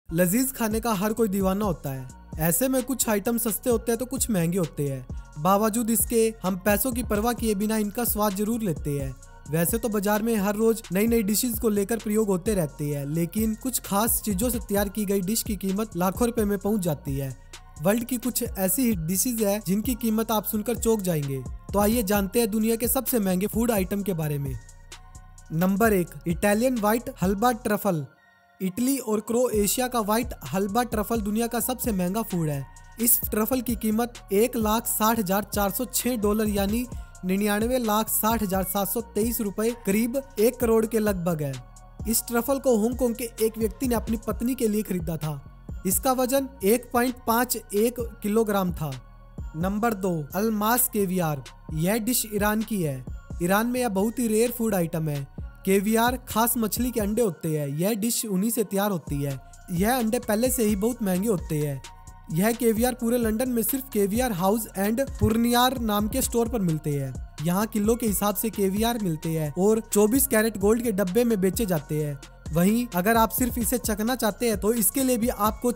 लजीज खाने का हर कोई दीवाना होता है। ऐसे में कुछ आइटम सस्ते होते हैं तो कुछ महंगे होते हैं। बावजूद इसके हम पैसों की परवाह किए बिना इनका स्वाद जरूर लेते हैं। वैसे तो बाजार में हर रोज नई नई डिशेस को लेकर प्रयोग होते रहते हैं, लेकिन कुछ खास चीजों से तैयार की गई डिश की कीमत लाखों रुपए में पहुंच जाती है। वर्ल्ड की कुछ ऐसी डिशेज है जिनकी कीमत आप सुनकर चौंक जाएंगे। तो आइए जानते हैं दुनिया के सबसे महंगे फूड आइटम के बारे में। नंबर 1, Italian white Alba truffle. Italy और क्रोएशिया का व्हाइट हलवा ट्रफल दुनिया का सबसे महंगा फूड है। इस ट्रफल की कीमत $1,60,406 यानी 99,60,723 रुपए, करीब 1 करोड़ के लगभग है। इस ट्रफल को हांगकांग के एक व्यक्ति ने अपनी पत्नी के लिए खरीदा था। इसका वजन 1.51 किलोग्राम था। नंबर 2, अलमास केवियार। यह डिश ईरान की है। ईरान में यह बहुत ही रेयर फूड आइटम है। केवियार खास मछली के अंडे होते हैं। यह डिश उन्हीं से तैयार होती है। यह अंडे पहले से ही बहुत महंगे होते हैं। यह केवियार पूरे लंदन में सिर्फ केवियार हाउस एंड पुर्नियार नाम के स्टोर पर मिलते हैं। यहाँ किलो के हिसाब से केवियार मिलते हैं और 24 कैरेट गोल्ड के डब्बे में बेचे जाते हैं। वहीं अगर आप सिर्फ इसे चखना चाहते हैं तो इसके लिए भी आपको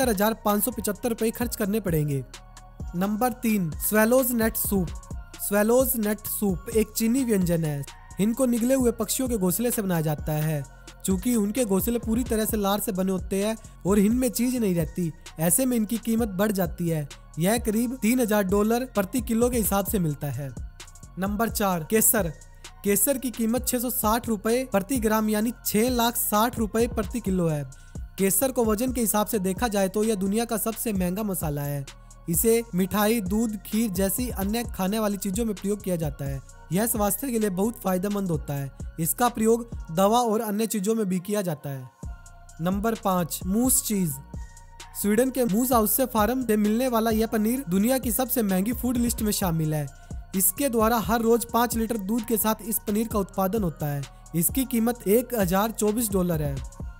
76,575 रुपए खर्च करने पड़ेंगे। नंबर 3, swallow's nest soup. Swallow's nest soup एक चीनी व्यंजन है। इनको निगले हुए पक्षियों के घोंसले से बनाया जाता है। चूंकि उनके घोंसले पूरी तरह से लार से बने होते हैं और इनमें चीज नहीं रहती, ऐसे में इनकी कीमत बढ़ जाती है। यह करीब $3,000 प्रति किलो के हिसाब से मिलता है। नंबर 4, केसर। केसर की कीमत 660 रुपए प्रति ग्राम यानी 6,60,000 रुपए प्रति किलो है। केसर को वजन के हिसाब से देखा जाए तो यह दुनिया का सबसे महंगा मसाला है। इसे मिठाई, दूध, खीर जैसी अन्य खाने वाली चीजों में प्रयोग किया जाता है। यह स्वास्थ्य के लिए बहुत फायदेमंद होता है। इसका प्रयोग दवा और अन्य चीजों में भी किया जाता है। नंबर 5, मूस चीज। स्वीडन के मूस हाउस से फार्म से मिलने वाला यह पनीर दुनिया की सबसे महंगी फूड लिस्ट में शामिल है। इसके द्वारा हर रोज 5 लीटर दूध के साथ इस पनीर का उत्पादन होता है। इसकी कीमत $1,024 है।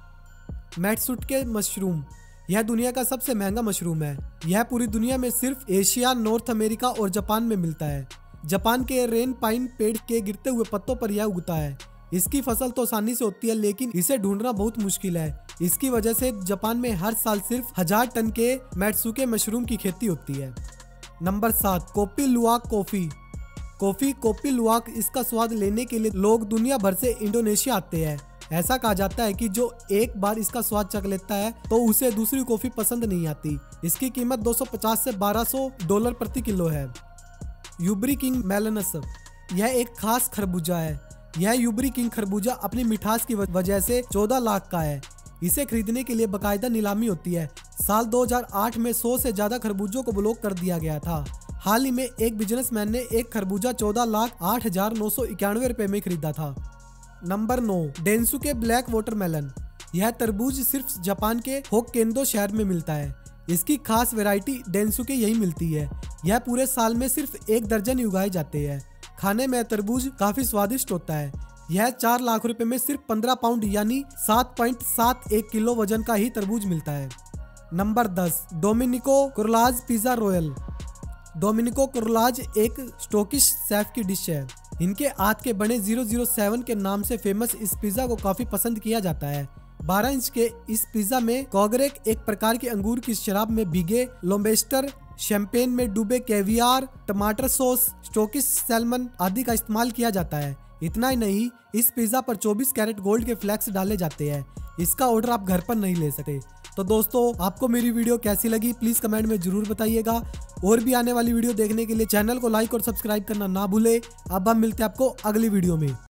Matsutake mushroom. यह दुनिया का सबसे महंगा मशरूम है। यह पूरी दुनिया में सिर्फ एशिया, नॉर्थ अमेरिका और जापान में मिलता है। जापान के रेन पाइन पेड़ के गिरते हुए पत्तों पर यह उगता है। इसकी फसल तो आसानी से होती है, लेकिन इसे ढूंढना बहुत मुश्किल है। इसकी वजह से जापान में हर साल सिर्फ 1000 टन के मैट्सुके मशरूम की खेती होती है। नंबर 7, kopi luwak coffee. Kopi luwak, इसका स्वाद लेने के लिए लोग दुनिया भर से इंडोनेशिया आते हैं। ऐसा कहा जाता है कि जो एक बार इसका स्वाद चख लेता है तो उसे दूसरी कॉफी पसंद नहीं आती। इसकी कीमत $250 से $1,200 प्रति किलो है। Yubari king melons. यह एक खास खरबूजा है। यह यूबरी किंग खरबूजा अपनी मिठास की वजह से 14 लाख का है। इसे खरीदने के लिए बाकायदा नीलामी होती है। साल 2008 में 100 से ज्यादा खरबूजों को ब्लॉक कर दिया गया था। हाल ही में एक बिजनेसमैन ने एक खरबूजा 14,08,991 रुपए में खरीदा था। नंबर 9, डेंसुके ब्लैक वाटरमेलन। यह तरबूज सिर्फ जापान के होक्केइदो शहर में मिलता है। इसकी खास वैरायटी डेंसुके यही मिलती है। यह पूरे साल में सिर्फ 1 दर्जन ही उगाए जाते हैं। खाने में तरबूज काफी स्वादिष्ट होता है। यह 4 लाख रुपए में सिर्फ 15 पाउंड यानी 7.71 किलो वजन का ही तरबूज मिलता है। नंबर 10, Domenico Crolla's pizza royale. Domenico Crolla's एक स्टोकिश शेफ की डिश है। इनके हाथ के बने 007 के नाम से फेमस इस पिज्जा को काफी पसंद किया जाता है। 12 इंच के इस पिज्जा में कॉगरेक, एक प्रकार के अंगूर की शराब में भीगे लोबस्टर, शैंपेन में डूबे कैवियार, टमाटर सॉस, स्टोकिश सैल्मन आदि का इस्तेमाल किया जाता है। इतना ही नहीं, इस पिज्जा पर 24 कैरेट गोल्ड के फ्लेक्स डाले जाते हैं। इसका ऑर्डर आप घर पर नहीं ले सकते। तो दोस्तों, आपको मेरी वीडियो कैसी लगी प्लीज कमेंट में जरूर बताइएगा। और भी आने वाली वीडियो देखने के लिए चैनल को लाइक और सब्सक्राइब करना ना भूले। अब हम मिलते हैं आपको अगली वीडियो में।